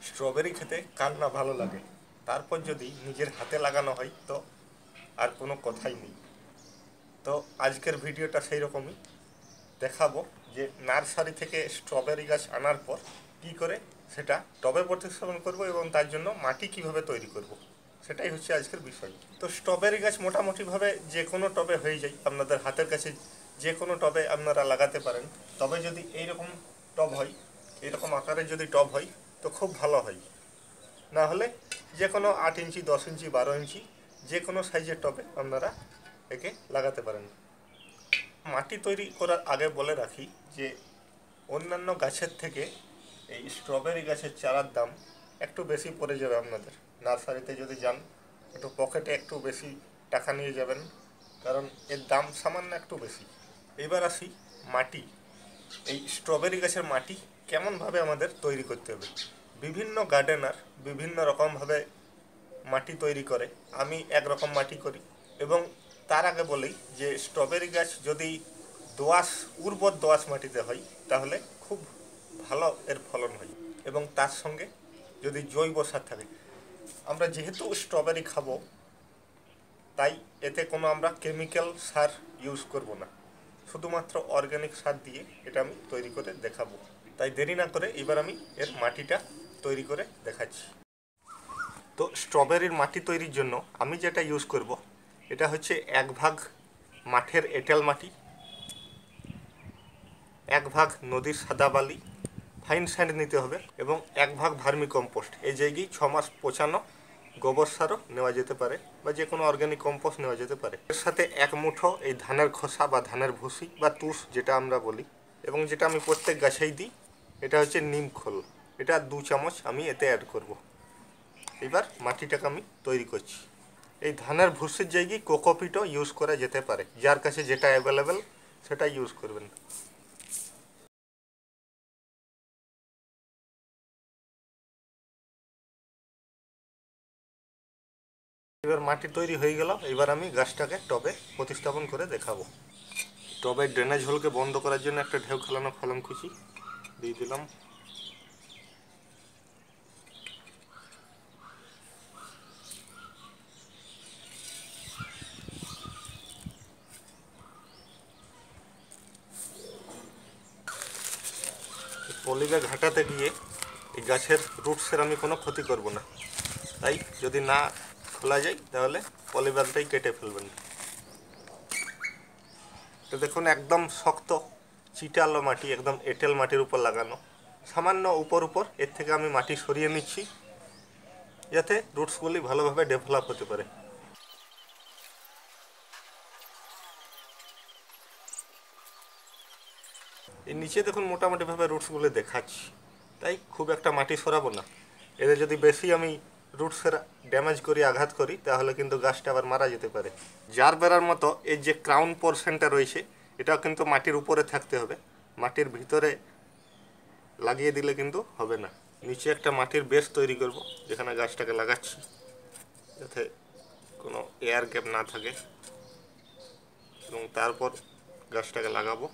Strawberry খেতে কার না ভালো লাগে, তারপর যদি নিজের হাতে লাগানো হয় তো আর কোনো কথাই নেই। তো আজকের ভিডিওটা সেই রকমই, দেখাবো যে নার্সারি থেকে স্ট্রবেরি গাছ আনার পর কী করে সেটা টবে প্রতিস্থাপন করব এবং তার জন্য মাটি কিভাবে তৈরি করব, সেটাই হচ্ছে আজকের বিষয়। তো স্ট্রবেরি গাছ মোটামুটিভাবে যে কোনো টবে হয়ে যায়, আপনাদের হাতের কাছে যে কোনো টবে আপনারা লাগাতে পারেন। তবে যদি এইরকম টব হয়, এইরকম আকারের যদি টব হয় তো খুব ভালো হয়। না হলে যে কোনো 8 ইঞ্চি, 10 ইঞ্চি, 12 ইঞ্চি যে কোনো সাইজের টবে আপনারা একে লাগাতে পারেন। মাটি তৈরি করার আগে বলে রাখি যে অন্যান্য গাছের থেকে এই স্ট্রবেরি গাছের চারার দাম একটু বেশি পড়ে যাবে আপনাদের। নার্সারিতে যদি যান একটু পকেটে একটু বেশি টাকা নিয়ে যাবেন, কারণ এর দাম সামান্য একটু বেশি। এবার আসি মাটি। এই স্ট্রবেরি গাছের মাটি কেমনভাবে আমাদের তৈরি করতে হবে। বিভিন্ন গার্ডেনার বিভিন্ন রকমভাবে মাটি তৈরি করে, আমি একরকম মাটি করি। এবং তার আগে বলি যে স্ট্রবেরি গাছ যদি দোআঁশ, উর্বর দোআঁশ মাটিতে হয় তাহলে খুব ভালো এর ফলন হয়। এবং তার সঙ্গে যদি জৈব সার থাকে, আমরা যেহেতু স্ট্রবেরি খাবো তাই এতে কোনো আমরা কেমিক্যাল সার ইউজ করব না, শুধুমাত্র অর্গ্যানিক সার দিয়ে এটা আমি তৈরি করে দেখাবো। তাই দেরি না করে এবার আমি এর মাটিটা তৈরি করে দেখাচ্ছি। তো স্ট্রবেরির মাটি তৈরির জন্য আমি যেটা ইউজ করব এটা হচ্ছে 1 ভাগ মাঠের এঁটেল মাটি, 1 ভাগ নদীর সাদা বালি, ফাইন স্যান্ড নিতে হবে, এবং 1 ভাগ ভার্মি কম্পোস্ট। এই জায়গায় 6 মাস পচানো গোবর সারও নেওয়া যেতে পারে বা যে কোনো অর্গ্যানিক কম্পোস্ট নেওয়া যেতে পারে। এর সাথে 1 মুঠো এই ধানের খোসা বা ধানের ভুসি বা তুষ যেটা আমরা বলি, এবং যেটা আমি প্রত্যেক গাছেই দিই, এটা হচ্ছে নিম খোল। এটা 2 চামচ আমি এতে অ্যাড করব। এবার মাটিটাকে আমি তৈরি করছি। এই ধানের ভুসির জায়গায় কোকোপিটও ইউজ করা যেতে পারে, যার কাছে যেটা অ্যাভেলেবেল সেটা ইউজ করবেন। এবার মাটি তৈরি হয়ে গেল, এবার আমি গাছটাকে টবে প্রতিস্থাপন করে দেখাবো। টবের ড্রেনেজ হোলকে বন্ধ করার জন্য একটা ঢেউ খেলানো কলমকুচি দিয়ে দিলাম। পলিব্যাগ ঘাটাতে গিয়ে এই গাছের রুটসের আমি কোনো ক্ষতি করব না, তাই যদি না খোলা যায় তাহলে পলিব্যাগটাই কেটে ফেলবেন। তো দেখুন একদম শক্ত চিটালো মাটি, একদম এঁটেল মাটির উপর লাগানো। সামান্য উপর এর থেকে আমি মাটি সরিয়ে নিচ্ছি যাতে রুটসগুলি ভালোভাবে ডেভেলপ হতে পারে। এই নিচে দেখুন মোটামুটিভাবে রুটসগুলো দেখাচ্ছি, তাই খুব একটা মাটি সরাবো না। এদের যদি বেশি আমি রুটসের ড্যামেজ করি, আঘাত করি, তাহলে কিন্তু গাছটা আবার মারা যেতে পারে। জার বেড়ার মতো এর যে ক্রাউন পোর্শনটা রয়েছে এটাও কিন্তু মাটির উপরে থাকতে হবে, মাটির ভিতরে লাগিয়ে দিলে কিন্তু হবে না। নিচে একটা মাটির বেস তৈরি করব যেখানে গাছটাকে লাগাচ্ছি, যাতে কোনো এয়ার গ্যাপ না থাকে, এবং তারপর গাছটাকে লাগাবো।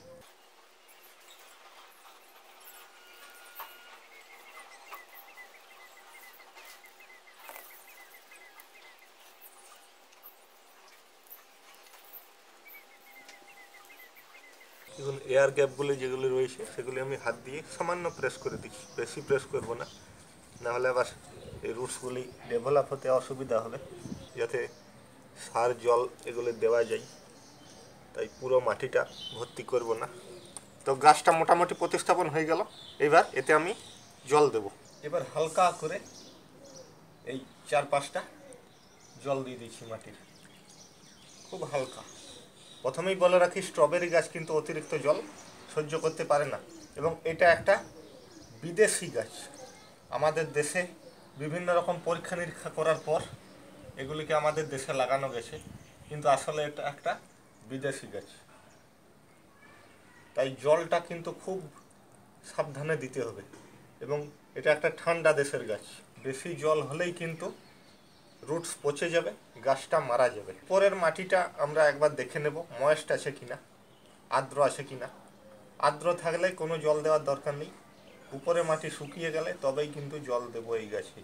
এখন এয়ার গ্যাপগুলি যেগুলি রয়েছে সেগুলি আমি হাত দিয়ে সামান্য প্রেস করে দিচ্ছি, বেশি প্রেস করব না, নাহলে আবার এই রুটসগুলি ডেভেলপ হতে অসুবিধা হবে। যাতে সার জল এগুলি দেওয়া যায়, তাই পুরো মাটিটা ভর্তি করব না। তো গাছটা মোটামুটি প্রতিস্থাপন হয়ে গেল, এবার এতে আমি জল দেব। এবার হালকা করে এই 4-5টা জল দিয়ে দিচ্ছি মাটির, খুব হালকা। প্রথমেই বলে রাখি স্ট্রবেরি গাছ কিন্তু অতিরিক্ত জল সহ্য করতে পারে না, এবং এটা একটা বিদেশি গাছ। আমাদের দেশে বিভিন্ন রকম পরীক্ষা নিরীক্ষা করার পর এগুলিকে আমাদের দেশে লাগানো গেছে, কিন্তু আসলে এটা একটা বিদেশি গাছ। তাই জলটা কিন্তু খুব সাবধানে দিতে হবে, এবং এটা একটা ঠান্ডা দেশের গাছ। বেশি জল হলেই কিন্তু রুটস পচে যাবে, গাছটা মারা যাবে। পরের মাটিটা আমরা একবার দেখে নেব ময়েস্ট আছে কিনা, আর্দ্র আছে কিনা। আর্দ্র থাকলে কোনো জল দেওয়ার দরকার নেই, উপরে মাটি শুকিয়ে গেলে তবেই কিন্তু জল দেবো এই গাছে।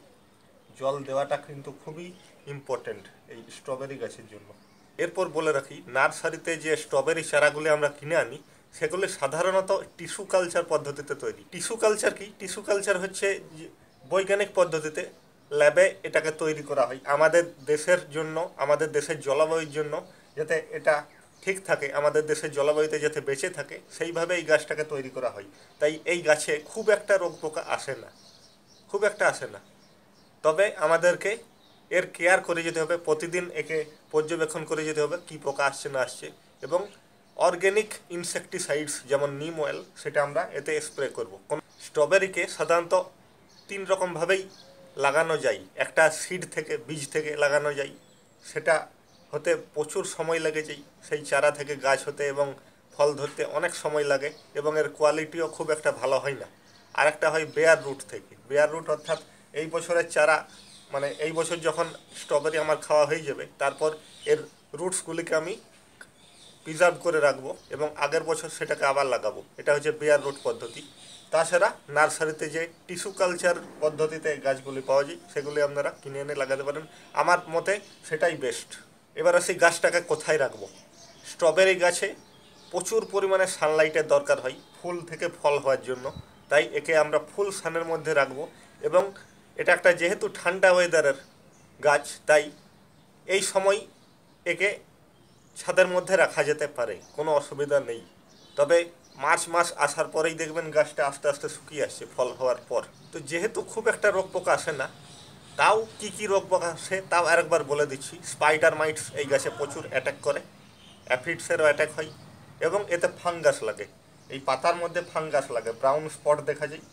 জল দেওয়াটা কিন্তু খুবই ইম্পর্টেন্ট এই স্ট্রবেরি গাছের জন্য। এরপর বলে রাখি, নার্সারিতে যে স্ট্রবেরি চারাগুলি আমরা কিনে আনি সেগুলি সাধারণত টিস্যু কালচার পদ্ধতিতে তৈরি। টিস্যু কালচার কি? টিস্যু কালচার হচ্ছে বৈজ্ঞানিক পদ্ধতিতে ল্যাবে এটাকে তৈরি করা হয় আমাদের দেশের জন্য, আমাদের দেশের জলবায়ুর জন্য, যাতে এটা ঠিক থাকে, আমাদের দেশের জলবায়ুতে যাতে বেঁচে থাকে, সেইভাবে এই গাছটাকে তৈরি করা হয়। তাই এই গাছে খুব একটা রোগ পোকা আসে না, খুব একটা আসে না। তবে আমাদেরকে এর কেয়ার করে যেতে হবে, প্রতিদিন একে পর্যবেক্ষণ করে যেতে হবে কী পোকা আসছে না আসছে, এবং অর্গ্যানিক ইনসেকটিসাইডস যেমন নিম অয়েল সেটা আমরা এতে স্প্রে করব। স্ট্রবেরিকে সাধারণত 3 রকমভাবেই লাগানো যায়। একটা সিড থেকে, বীজ থেকে লাগানো যায়, সেটা হতে প্রচুর সময় লেগে যায়, সেই চারা থেকে গাছ হতে এবং ফল ধরতে অনেক সময় লাগে এবং এর কোয়ালিটিও খুব একটা ভালো হয় না। আর একটা হয় বেয়ার রুট থেকে। বেয়ার রুট অর্থাৎ এই বছরের চারা, মানে এই বছর যখন স্ট্রবেরি আমার খাওয়া হয়ে যাবে তারপর এর রুটসগুলিকে আমি প্রিজার্ভ করে রাখবো এবং আগের বছর সেটাকে আবার লাগাবো। এটা হচ্ছে বেয়ার রুট পদ্ধতি। তাছাড়া নার্সারিতে যে টিস্যু কালচার পদ্ধতিতে গাছগুলি পাওয়া যায় সেগুলি আপনারা কিনে এনে লাগাতে পারেন, আমার মতে সেটাই বেস্ট। এবার আসি গাছটাকে কোথায় রাখবো। স্ট্রবেরি গাছে প্রচুর পরিমাণে সানলাইটের দরকার হয় ফুল থেকে ফল হওয়ার জন্য, তাই একে আমরা ফুল সানের মধ্যে রাখবো। এবং এটা একটা যেহেতু ঠান্ডা ওয়েদারের গাছ, তাই এই সময় একে ছাদের মধ্যে রাখা যেতে পারে, কোনো অসুবিধা নেই। তবে মার্চ মাস আসার পরেই দেখবেন গাছটা আস্তে আস্তে শুকিয়ে আসছে ফল হওয়ার পর। তো যেহেতু খুব একটা রোগ পোকা আসে না, তাও কি কি রোগ পোকা আসে তাও আরেকবার বলে দিচ্ছি। স্পাইডার মাইটস এই গাছে প্রচুর অ্যাটাক করে, অ্যাফিডসেরও অ্যাটাক হয় এবং এতে ফাঙ্গাস লাগে। এই পাতার মধ্যে ফাঙ্গাস লাগে, ব্রাউন স্পট দেখা যায়,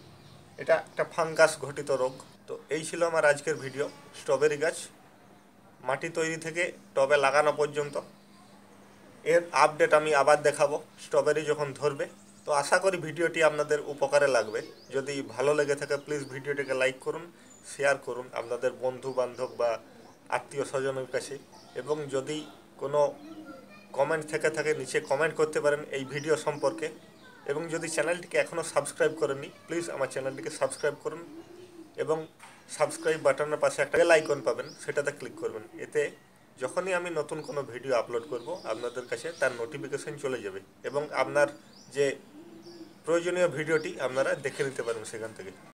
এটা একটা ফাঙ্গাস ঘটিত রোগ। তো এই ছিল আমার আজকের ভিডিও স্ট্রবেরি গাছ মাটি তৈরি থেকে টবে লাগানো পর্যন্ত। এর আপডেট আমি আবার দেখাবো স্ট্রবেরি যখন ধরবে। তো আশা করি ভিডিওটি আপনাদের উপকারে লাগবে। যদি ভালো লেগে থাকে প্লিজ ভিডিওটিকে লাইক করুন, শেয়ার করুন আপনাদের বন্ধু বান্ধব বা আত্মীয় স্বজনের কাছে, এবং যদি কোনো কমেন্ট থেকে থাকে নিচে কমেন্ট করতে পারেন এই ভিডিও সম্পর্কে। এবং যদি চ্যানেলটিকে এখনও সাবস্ক্রাইব করেননি প্লিজ আমার চ্যানেলটিকে সাবস্ক্রাইব করুন এবং সাবস্ক্রাইব বাটনের পাশে একটা বেল আইকন পাবেন, সেটাতে ক্লিক করবেন। এতে যখনই আমি নতুন কোনো ভিডিও আপলোড করব আপনাদের কাছে তার নোটিফিকেশন চলে যাবে এবং আপনার যে প্রয়োজনীয় ভিডিওটি আপনারা দেখে নিতে পারেন সেখান থেকে।